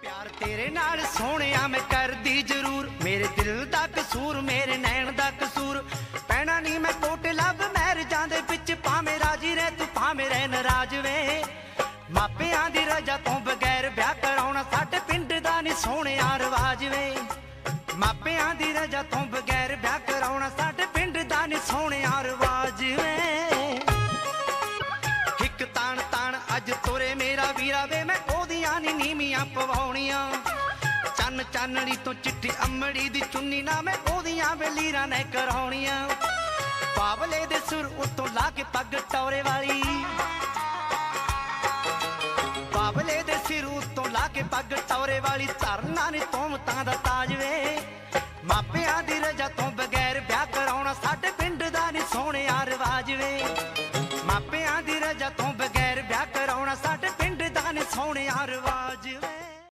प्यार तेरे नाल सोहणिया मैं करदी जरूर, मेरे दिल दा कसूर मेरे नैन दा कसूर। पैना नहीं मैं कोट लब मैरिजां दे विच, भावें राजी रह तू भावें रह नाराज वे। मापियां दी रजा तो बगैर ब्याह कराउणा साडे पिंड दा नी सोहणिया रिवाज वे। मापियां दी रजा तो बगैर ब्याह कराउणा साडे पिंड दा नी सोहणिया रिवाज वे। हिक तान तान अज तुरे मेरा वीरा वे, मैं ओदियां नी नीमियां पवाउणियां। चन्न चानणी तो चिट्ठी अमड़ी दी चुन्नी ना मैं ओदियां वे लीरां ने कराउणियां। बावले दे सुर उतों ला के पग टौरे वाली, बावले दे सिर उतों ला के पग टौरे वाली। धरना नी तोमतां दा ताज वे, मापियां दी रजा तो बगैर ब्याह कराउणा साडे पिंड दा नी सोहणिया रिवाज वे।